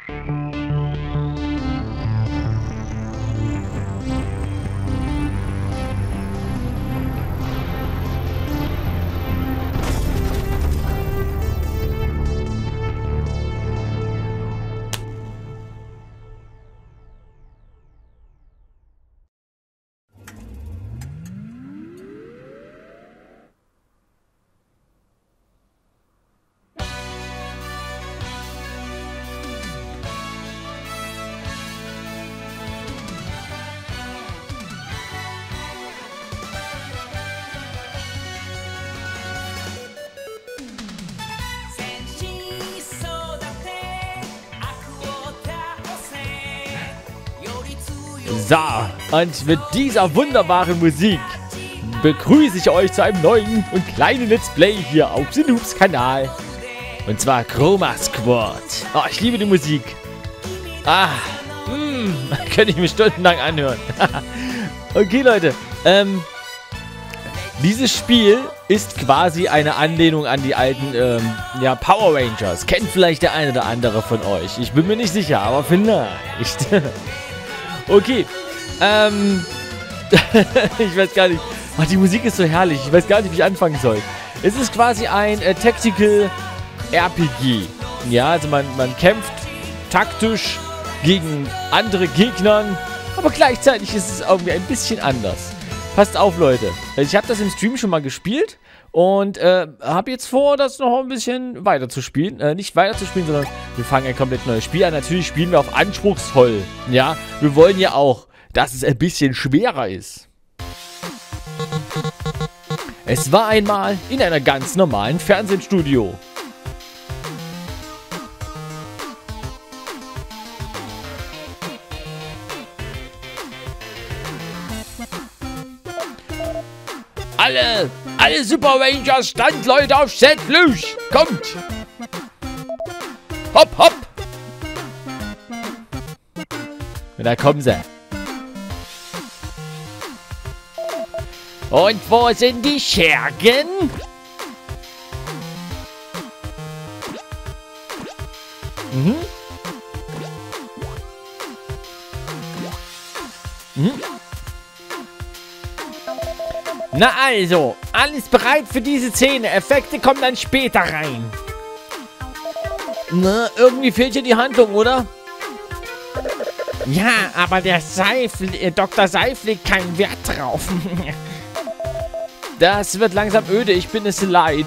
So, und mit dieser wunderbaren Musik begrüße ich euch zu einem neuen und kleinen Let's Play hier auf The Noobs Kanal. Und zwar Chroma Squad. Oh, ich liebe die Musik. Könnte ich mir stundenlang anhören. Okay, Leute. Dieses Spiel ist quasi eine Anlehnung an die alten Power Rangers. Kennt vielleicht der eine oder andere von euch. Ich bin mir nicht sicher, aber vielleicht. Okay. Ich weiß gar nicht. Oh, die Musik ist so herrlich. Ich weiß gar nicht, wie ich anfangen soll. Es ist quasi ein Tactical RPG. Ja, also man kämpft taktisch gegen andere Gegnern. Aber gleichzeitig ist es irgendwie ein bisschen anders. Passt auf, Leute. Ich habe das im Stream schon mal gespielt. Und habe jetzt vor, das noch ein bisschen weiter zu spielen. Nicht weiter zu spielen, sondern wir fangen ein komplett neues Spiel an. Natürlich spielen wir auf anspruchsvoll. Ja, wir wollen ja auch, dass es ein bisschen schwerer ist. Es war einmal in einer ganz normalen Fernsehstudio. Alle Super Rangers, Standleute auf Set, los! Kommt! Hopp, hopp! Und da kommen sie. Und wo sind die Schergen? Na also, alles bereit für diese Szene. Effekte kommen dann später rein. Na, irgendwie fehlt hier die Handlung, oder? Ja, aber der Dr. Seif legt keinen Wert drauf. Das wird langsam öde, ich bin es leid.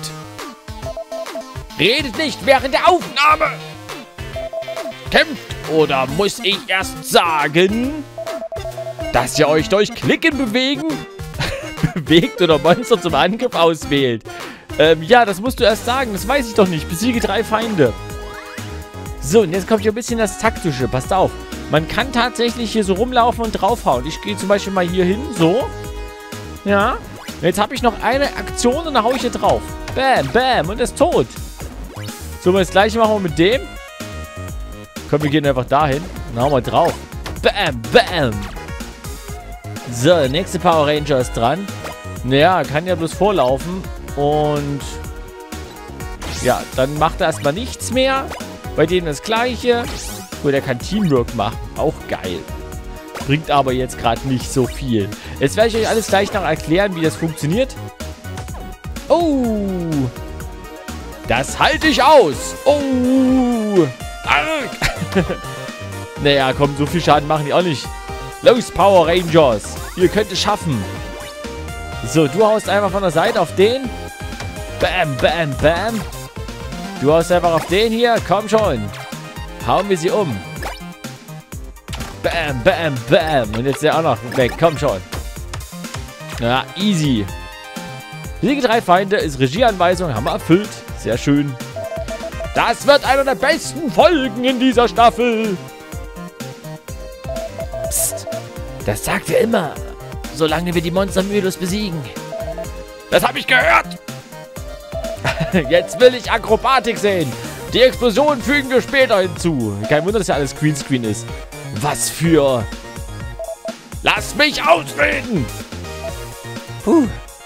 Redet nicht während der Aufnahme! Kämpft, oder muss ich erst sagen, dass ihr euch durch Klicken bewegt oder Monster zum Angriff auswählt? Ja, das musst du erst sagen, das weiß ich doch nicht. Besiege 3 Feinde. So, und jetzt kommt hier ein bisschen das Taktische. Passt auf. Man kann tatsächlich hier so rumlaufen und draufhauen. Ich gehe zum Beispiel mal hier hin, so. Ja. Und jetzt habe ich noch eine Aktion und dann haue ich hier drauf. Bam, bam, und er ist tot. So, das gleiche machen wir mit dem. Komm, wir gehen einfach dahin und hauen wir drauf. Bam, bam. So, der nächste Power Ranger ist dran. Naja, kann ja bloß vorlaufen. Und ja, dann macht er erstmal nichts mehr. Bei dem das gleiche. Gut, er kann Teamwork machen. Auch geil. Bringt aber jetzt gerade nicht so viel. Jetzt werde ich euch alles gleich noch erklären, wie das funktioniert. Oh. Das halte ich aus. Oh. Naja, komm, so viel Schaden machen die auch nicht. Los, Power Rangers. Ihr könnt es schaffen. So, du haust einfach von der Seite auf den. Bam, bam, bam. Du haust einfach auf den hier. Komm schon. Hauen wir sie um. Bam, bam, bam. Und jetzt ist der auch noch weg. Komm schon. Ja, easy. Besiege 3 Feinde ist Regieanweisung. Haben wir erfüllt. Sehr schön. Das wird einer der besten Folgen in dieser Staffel. Psst. Das sagt er immer. Solange wir die Monster mühelos besiegen. Das habe ich gehört. Jetzt will ich Akrobatik sehen. Die Explosion fügen wir später hinzu. Kein Wunder, dass ja alles Greenscreen ist. Was für... Lass mich ausreden. Puh.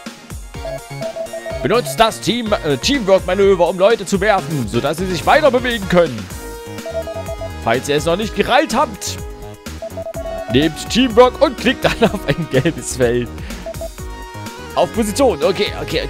Benutzt das Teamwork-Manöver, um Leute zu werfen, sodass sie sich weiter bewegen können. falls ihr es noch nicht gereilt habt. Nehmt Teamwork und klickt dann auf ein gelbes Feld. Auf Position. Okay.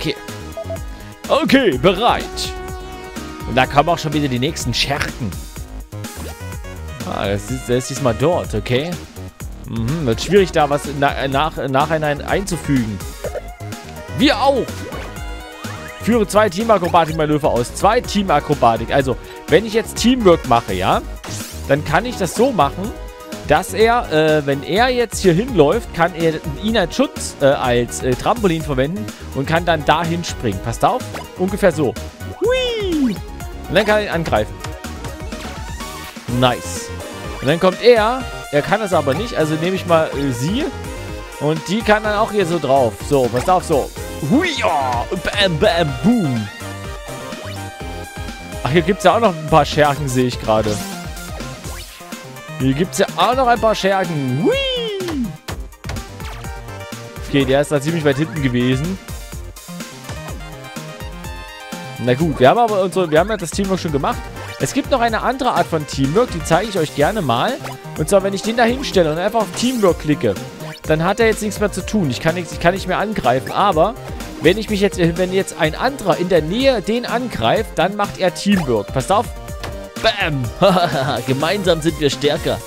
Okay, bereit. Und da kommen auch schon wieder die nächsten Schergen. Ah, das ist diesmal dort, okay. Wird schwierig, da was nachhinein einzufügen. Wir auch. Führe 2 Teamakrobatik-Manöver aus. 2 Teamakrobatik. Also, wenn ich jetzt Teamwork mache, ja, dann kann ich das so machen, dass er, wenn er jetzt hier hinläuft, kann er ihn als Schutz, als Trampolin verwenden und kann dann dahin springen. Passt auf? Ungefähr so. Hui! Und dann kann er ihn angreifen. Nice. Und dann kommt er kann das aber nicht, also nehme ich mal sie und die kann dann auch hier so drauf. So, passt auf, so. Hui! Bam, bam, boom. Ach, hier gibt es ja auch noch ein paar Schergen, sehe ich gerade. Hier gibt es ja auch noch ein paar Schergen. Hui! Okay, der ist da ziemlich weit hinten gewesen. Na gut, wir haben ja das Teamwork schon gemacht. Es gibt noch eine andere Art von Teamwork, die zeige ich euch gerne mal. Und zwar, wenn ich den da hinstelle und einfach auf Teamwork klicke, dann hat er jetzt nichts mehr zu tun. Ich kann nicht mehr angreifen, aber wenn jetzt ein anderer in der Nähe den angreift, dann macht er Teamwork. Passt auf. Bam! Gemeinsam sind wir stärker.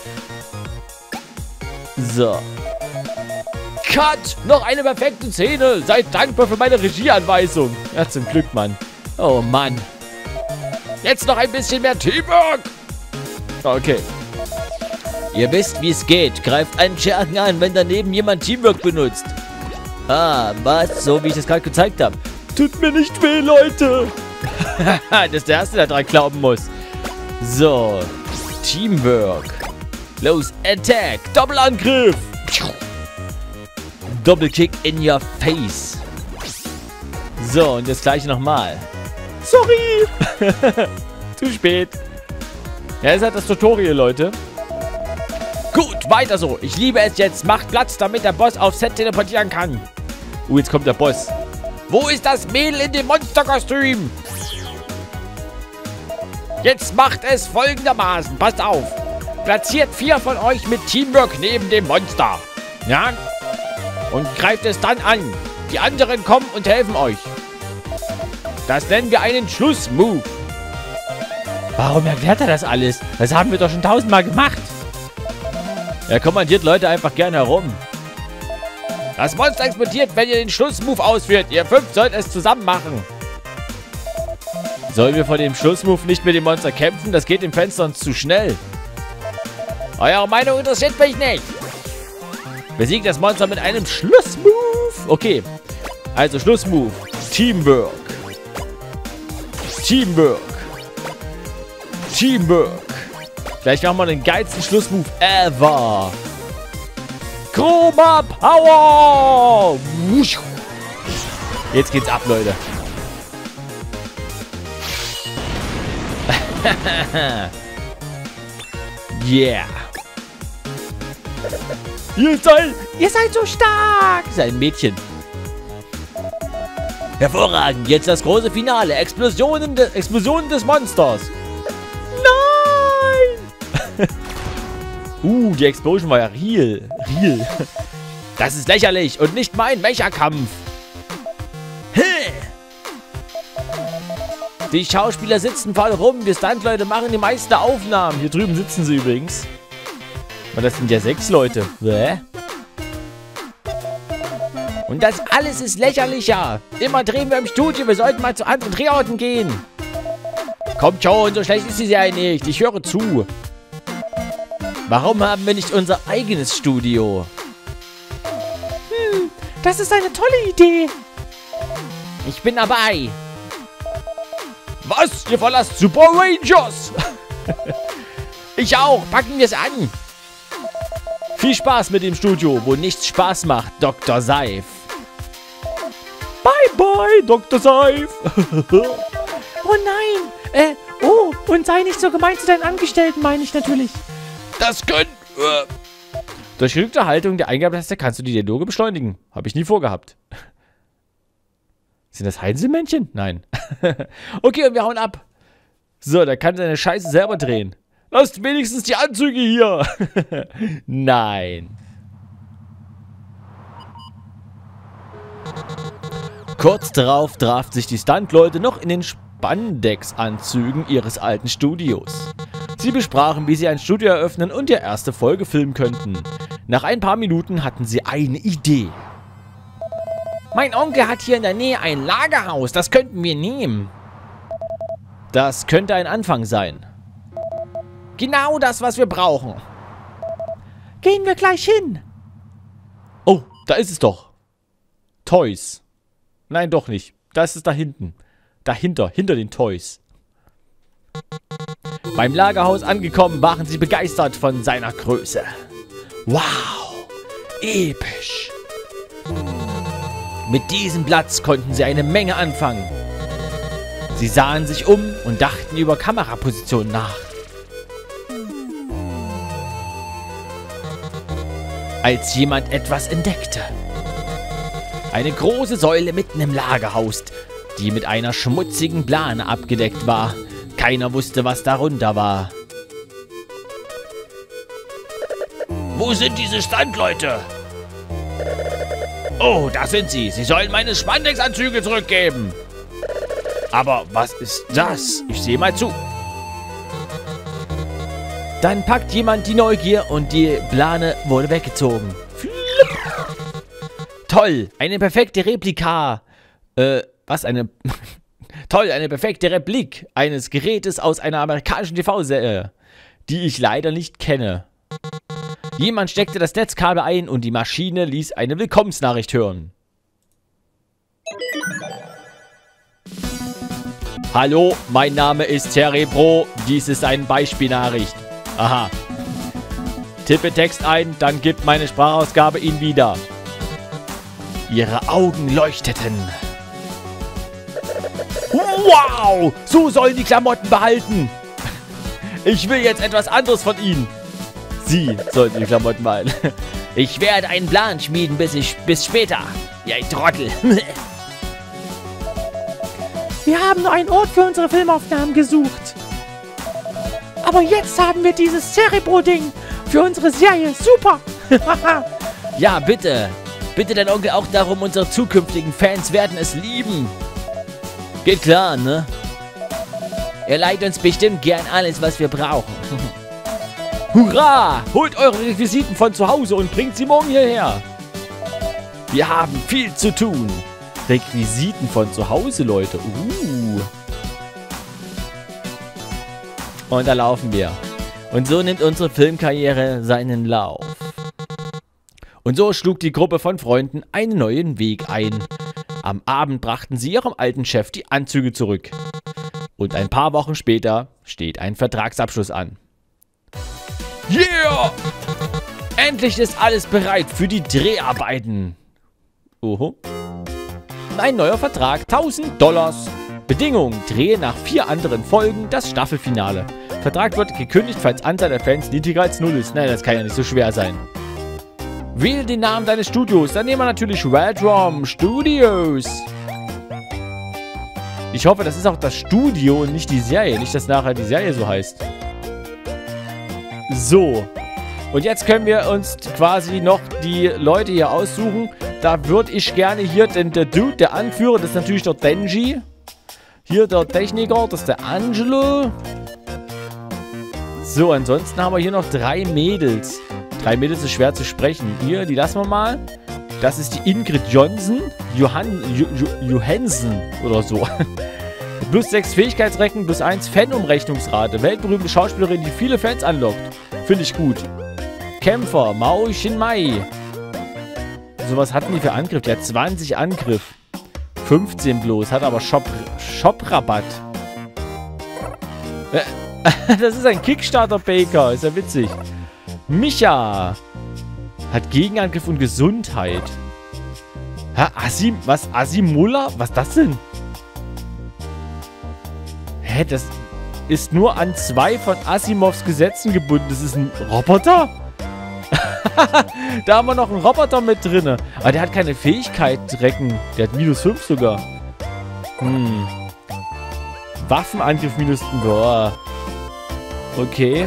So. Cut! Noch eine perfekte Szene! Seid dankbar für meine Regieanweisung. Ja, zum Glück, Mann. Oh, Mann. Jetzt noch ein bisschen mehr Teamwork! Okay. Ihr wisst, wie es geht. Greift einen Schergen an, wenn daneben jemand Teamwork benutzt. Ah, was? So, wie ich das gerade gezeigt habe. Tut mir nicht weh, Leute! Das ist der Erste, der dran glauben muss. So. Teamwork. Los, Attack. Doppelangriff. Doppelkick in your face. So, und das gleiche nochmal. Sorry. Zu spät. Ja, das ist halt das Tutorial, Leute. Gut, weiter so. Ich liebe es jetzt. Macht Platz, damit der Boss auf Set teleportieren kann. Jetzt kommt der Boss. Wo ist das Mädel in dem Monsterkostüm? Jetzt macht es folgendermaßen. Passt auf. Platziert 4 von euch mit Teamwork neben dem Monster. Ja? Und greift es dann an. Die anderen kommen und helfen euch. Das nennen wir einen Schlussmove. Warum erklärt er das alles? Das haben wir doch schon 1000-mal gemacht. Er kommandiert Leute einfach gern herum. Das Monster explodiert, wenn ihr den Schlussmove ausführt. Ihr 5 sollt es zusammen machen. Sollen wir vor dem Schlussmove nicht mit dem Monster kämpfen? Das geht im Fenster uns zu schnell. Eure Meinung interessiert mich nicht. Besiegt das Monster mit einem Schlussmove. Okay. Also Schlussmove. Teamwork. Teamwork. Teamwork. Vielleicht machen wir den geilsten Schlussmove ever. Chroma Power. Jetzt geht's ab, Leute. Yeah. Ihr seid so stark. Das ist ein Mädchen. Hervorragend. Jetzt das große Finale. Explosionen des Monsters. Nein. Die Explosion war ja real. Das ist lächerlich und nicht mein Mecha-Kampf. Die Schauspieler sitzen voll rum. Wir Stuntleute machen die meisten Aufnahmen. Hier drüben sitzen sie übrigens. Und das sind ja 6 Leute. Und das alles ist lächerlicher. Immer drehen wir im Studio. Wir sollten mal zu anderen Drehorten gehen. Kommt schon, so schlecht ist die Serie nicht. Ich höre zu. Warum haben wir nicht unser eigenes Studio? Das ist eine tolle Idee. Ich bin dabei. Was? Ihr verlasst Super Rangers? Ich auch. Packen wir es an. Viel Spaß mit dem Studio, wo nichts Spaß macht, Dr. Seif. Bye, bye, Dr. Seif. Oh nein. Und sei nicht so gemein zu deinen Angestellten, meine ich natürlich. Das können... Durch genügende Haltung der Eingabetaste kannst du die Dialoge beschleunigen. Habe ich nie vorgehabt. Sind das Heinzelmännchen? Nein. Okay, und wir hauen ab. So, da kann seine Scheiße selber drehen. Lasst wenigstens die Anzüge hier. Nein. Kurz darauf trafen sich die Stuntleute noch in den Spandex-Anzügen ihres alten Studios. Sie besprachen, wie sie ein Studio eröffnen und ihre erste Folge filmen könnten. Nach ein paar Minuten hatten sie eine Idee. Mein Onkel hat hier in der Nähe ein Lagerhaus, das könnten wir nehmen. Das könnte ein Anfang sein. Genau das, was wir brauchen. Gehen wir gleich hin. Oh, da ist es doch. Toys. Nein, doch nicht. Da ist es da hinten. Dahinter, hinter den Toys. Beim Lagerhaus angekommen, waren sie begeistert von seiner Größe. Wow, episch. Mit diesem Platz konnten sie eine Menge anfangen. Sie sahen sich um und dachten über Kamerapositionen nach. Als jemand etwas entdeckte. Eine große Säule mitten im Lagerhaus, die mit einer schmutzigen Plane abgedeckt war. Keiner wusste, was darunter war. Wo sind diese Stuntleute? Oh, da sind sie. Sie sollen meine Spandex-Anzüge zurückgeben. Aber was ist das? Ich sehe mal zu. Dann packt jemand die Neugier und die Plane wurde weggezogen. Toll, eine perfekte Replika. Toll, eine perfekte Replik eines Gerätes aus einer amerikanischen TV-Serie, die ich leider nicht kenne. Jemand steckte das Netzkabel ein und die Maschine ließ eine Willkommensnachricht hören. Hallo, mein Name ist Cerebro. Dies ist eine Beispielnachricht. Aha. Tippe Text ein, dann gibt meine Sprachausgabe ihn wieder. Ihre Augen leuchteten. Wow! So sollen die Klamotten behalten. Ich will jetzt etwas anderes von ihnen. Sie sollten die Klamotten behalten. Ich werde einen Plan schmieden bis später. Ja, ein Trottel. Wir haben nur einen Ort für unsere Filmaufnahmen gesucht. Aber jetzt haben wir dieses Cerebro-Ding für unsere Serie. Super! Ja, bitte. Bitte dein Onkel auch darum, unsere zukünftigen Fans werden es lieben. Geht klar, ne? Er leiht uns bestimmt gern alles, was wir brauchen. Hurra! Holt eure Requisiten von zu Hause und bringt sie morgen hierher. Wir haben viel zu tun. Requisiten von zu Hause, Leute. Und da laufen wir. Und so nimmt unsere Filmkarriere seinen Lauf. Und so schlug die Gruppe von Freunden einen neuen Weg ein. Am Abend brachten sie ihrem alten Chef die Anzüge zurück. Und ein paar Wochen später steht ein Vertragsabschluss an. Yeah! Endlich ist alles bereit für die Dreharbeiten. Oho. Ein neuer Vertrag, $1000. Bedingung, drehe nach 4 anderen Folgen das Staffelfinale. Vertrag wird gekündigt, falls Anzahl der Fans niedriger als 0 ist. Nein, das kann ja nicht so schwer sein. Wähle den Namen deines Studios. Dann nehmen wir natürlich Redrum Studios. Ich hoffe, das ist auch das Studio und nicht die Serie. Nicht, dass nachher die Serie so heißt. So. Und jetzt können wir uns quasi noch die Leute hier aussuchen. Da würde ich gerne hier der Dude, der Anführer, das ist natürlich der Denji. Hier der Techniker, das ist der Angelo. So, ansonsten haben wir hier noch 3 Mädels. 3 Mädels ist schwer zu sprechen. Hier, die lassen wir mal. Das ist die Ingrid Johnson. Johansen oder so. Plus 6 Fähigkeitsrecken, plus 1 Fanumrechnungsrate. Weltberühmte Schauspielerin, die viele Fans anlockt. Finde ich gut. Kämpfer, Mao Xinmai. So was hatten die für Angriff? Der hat 20 Angriff. 15 bloß, hat aber Shop-Rabatt. Das ist ein Kickstarter-Baker, ist ja witzig. Micha hat Gegenangriff und Gesundheit. Asimula? Was ist das denn? Hä, das ist nur an 2 von Asimovs Gesetzen gebunden. Das ist ein Roboter? Da haben wir noch einen Roboter mit drin. Aber der hat keine Fähigkeit-Recken. Der hat -5 sogar. Waffenangriff -. Boah. Okay.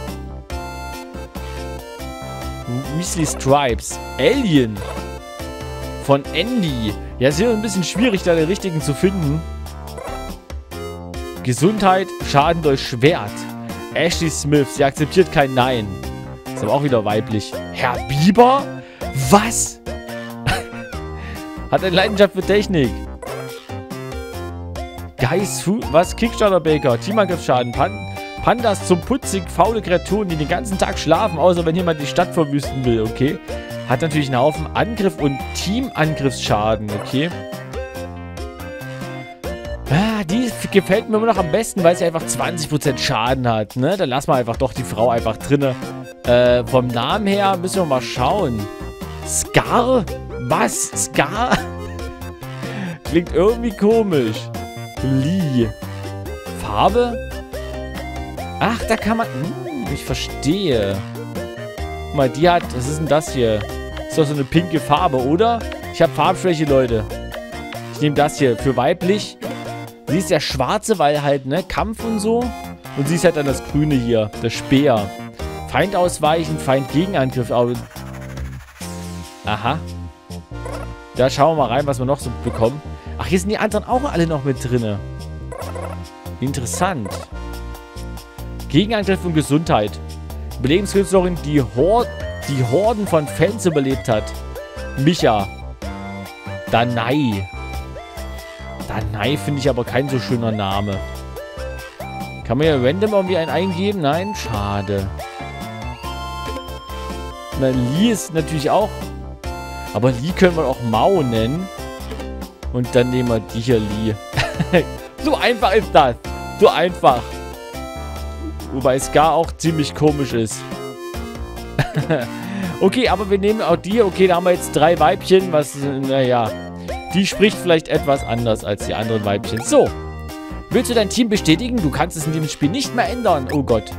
Weasley Stripes. Alien. Von Andy. Ja, ist hier ein bisschen schwierig, da den richtigen zu finden. Gesundheit, Schaden durch Schwert. Ashley Smith. Sie akzeptiert kein Nein. Ist aber auch wieder weiblich. Herr Bieber? Was? Hat eine Leidenschaft für Technik. Guys Food. Was? Kickstarter Baker. Teamangriffsschaden. Pandas zum putzig. Faule Kreaturen, die den ganzen Tag schlafen, außer wenn jemand die Stadt verwüsten will. Okay. Hat natürlich einen Haufen Angriff und Teamangriffsschaden. Okay. Ah, die gefällt mir immer noch am besten, weil sie einfach 20% Schaden hat. Ne? Dann lassen wir einfach doch die Frau einfach drinne. Vom Namen her müssen wir mal schauen. Scar? Was? Scar? Klingt irgendwie komisch. Lee. Farbe? Ach, da kann man... ich verstehe. Guck mal, die hat... Was ist denn das hier? Ist doch so eine pinke Farbe, oder? Ich habe Farbschwäche, Leute. Ich nehme das hier für weiblich. Sie ist der Schwarze, weil halt, ne, Kampf und so. Und sie ist halt dann das Grüne hier. Der Speer. Feind ausweichen, Feind Gegenangriff. Aha. Da schauen wir mal rein, was wir noch so bekommen. Ach, hier sind die anderen auch alle noch mit drinne. Interessant. Gegenangriff und Gesundheit. Überlebenskünstlerin, die Horden von Fans überlebt hat. Micha. Danai. Danai finde ich aber kein so schöner Name. Kann man ja random irgendwie einen eingeben? Nein, schade. Na, Lee ist natürlich auch... Aber Lee können wir auch Mao nennen. Und dann nehmen wir die hier Lee. So einfach ist das. So einfach. Wobei Scar auch ziemlich komisch ist. Okay, aber wir nehmen auch die. Okay, da haben wir jetzt 3 Weibchen. Was, naja. Die spricht vielleicht etwas anders als die anderen Weibchen. So. Willst du dein Team bestätigen? Du kannst es in diesem Spiel nicht mehr ändern. Oh Gott.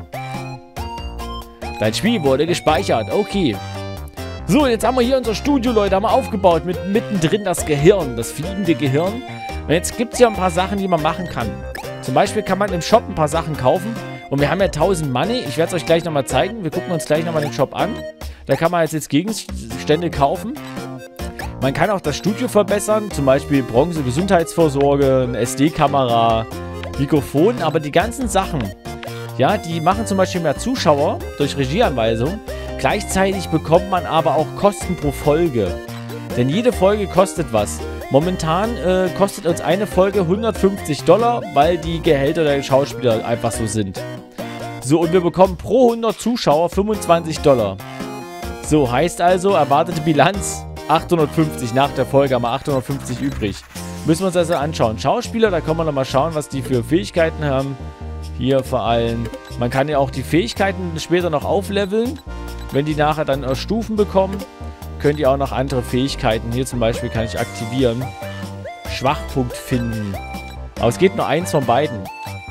Dein Spiel wurde gespeichert. Okay. So, jetzt haben wir hier unser Studio, Leute. Haben wir aufgebaut. Mit mittendrin das Gehirn. Das fliegende Gehirn. Und jetzt gibt es ja ein paar Sachen, die man machen kann. Zum Beispiel kann man im Shop ein paar Sachen kaufen. Und wir haben ja 1000 Money. Ich werde es euch gleich nochmal zeigen. Wir gucken uns gleich nochmal den Shop an. Da kann man jetzt Gegenstände kaufen. Man kann auch das Studio verbessern. Zum Beispiel Bronze, Gesundheitsvorsorge, eine SD-Kamera, Mikrofon. Aber die ganzen Sachen, ja, die machen zum Beispiel mehr Zuschauer durch Regieanweisung. Gleichzeitig bekommt man aber auch Kosten pro Folge. Denn jede Folge kostet was. Momentan kostet uns eine Folge $150, weil die Gehälter der Schauspieler einfach so sind. So, und wir bekommen pro 100 Zuschauer $25. So, heißt also, erwartete Bilanz 850. Nach der Folge haben wir 850 übrig. Müssen wir uns also anschauen. Schauspieler, da können wir nochmal schauen, was die für Fähigkeiten haben. Hier vor allem. Man kann ja auch die Fähigkeiten später noch aufleveln. Wenn die nachher dann Stufen bekommen, könnt ihr auch noch andere Fähigkeiten. Hier zum Beispiel kann ich aktivieren. Schwachpunkt finden. Aber es geht nur eins von beiden.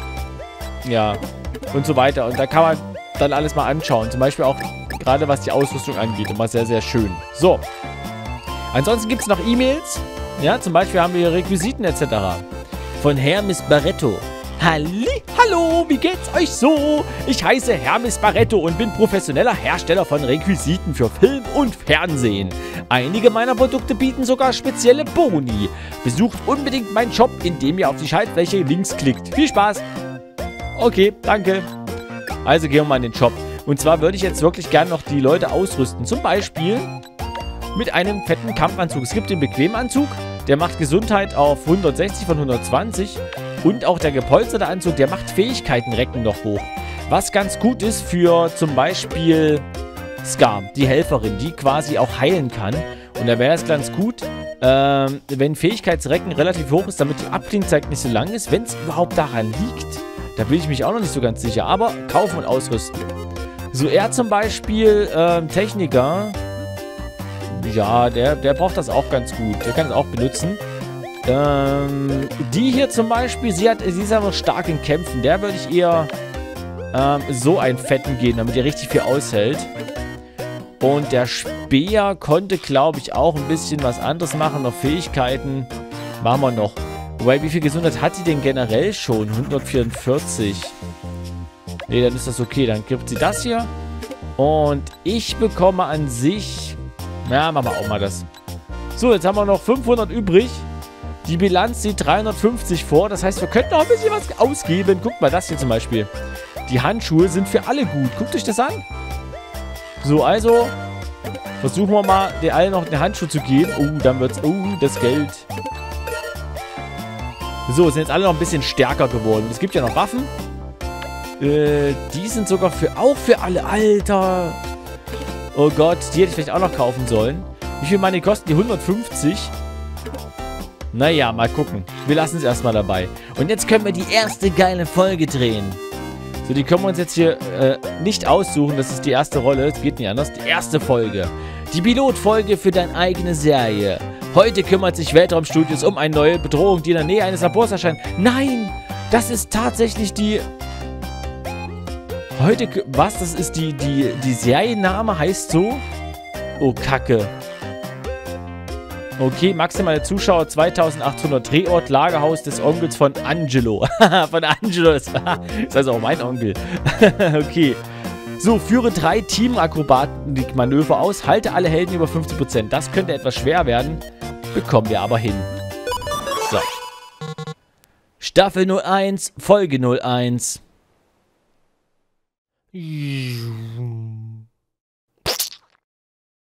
Ja. Und so weiter. Und da kann man dann alles mal anschauen. Zum Beispiel auch gerade was die Ausrüstung angeht. Immer sehr, sehr schön. So. Ansonsten gibt es noch E-Mails. Ja, zum Beispiel haben wir hier Requisiten etc. Von Hermes Barretto. Hallo, wie geht's euch so? Ich heiße Hermes Barretto und bin professioneller Hersteller von Requisiten für Film und Fernsehen. Einige meiner Produkte bieten sogar spezielle Boni. Besucht unbedingt meinen Shop, indem ihr auf die Schaltfläche links klickt. Viel Spaß! Okay, danke. Also gehen wir mal in den Shop. Und zwar würde ich jetzt wirklich gerne noch die Leute ausrüsten. Zum Beispiel mit einem fetten Kampfanzug. Es gibt den Bequemanzug, der macht Gesundheit auf 160 von 120. Und auch der gepolsterte Anzug, der macht Fähigkeitenrecken noch hoch. Was ganz gut ist für zum Beispiel Scar, die Helferin, die quasi auch heilen kann. Und da wäre es ganz gut, wenn Fähigkeitsrecken relativ hoch ist, damit die Abklingzeit nicht so lang ist, wenn es überhaupt daran liegt. Da bin ich mich auch noch nicht so ganz sicher. Aber kaufen und ausrüsten. So, er zum Beispiel, Techniker. Ja, der braucht das auch ganz gut. Der kann es auch benutzen. Die hier zum Beispiel, sie ist aber stark in Kämpfen. Der würde ich eher so einen fetten geben, damit er richtig viel aushält. Und der Speer konnte, glaube ich, auch ein bisschen was anderes machen. Noch Fähigkeiten machen wir noch. Wobei, wie viel Gesundheit hat sie denn generell schon? 144. Ne, dann ist das okay. Dann gibt sie das hier. Und ich bekomme an sich... Ja, machen wir auch mal das. So, jetzt haben wir noch 500 übrig. Die Bilanz sieht 350 vor. Das heißt, wir könnten noch ein bisschen was ausgeben. Guckt mal, das hier zum Beispiel. Die Handschuhe sind für alle gut. Guckt euch das an. So, also... Versuchen wir mal, den allen noch eine Handschuhe zu geben. Oh, dann wird's... Oh, das Geld. So, sind jetzt alle noch ein bisschen stärker geworden. Es gibt ja noch Waffen. Die sind sogar auch für alle. Alter. Oh Gott, die hätte ich vielleicht auch noch kaufen sollen. Wie viel Money kosten die? 150. Naja, mal gucken. Wir lassen es erstmal dabei. Und jetzt können wir die erste geile Folge drehen. So, die können wir uns jetzt hier nicht aussuchen. Das ist die erste Rolle. Es geht nicht anders. Die erste Folge. Die Pilotfolge für deine eigene Serie. Heute kümmert sich Weltraumstudios um eine neue Bedrohung, die in der Nähe eines Labors erscheint. Nein! Das ist tatsächlich die... Heute... Was? Das ist die Serienname heißt so? Oh, Kacke. Okay, maximale Zuschauer 2800. Drehort, Lagerhaus des Onkels von Angelo. Von Angelo, das ist also auch mein Onkel. Okay. So, führe 3 Team-Akrobaten-Manöver aus. Halte alle Helden über 50%. Das könnte etwas schwer werden. Bekommen wir aber hin. So. Staffel 01, Folge 01.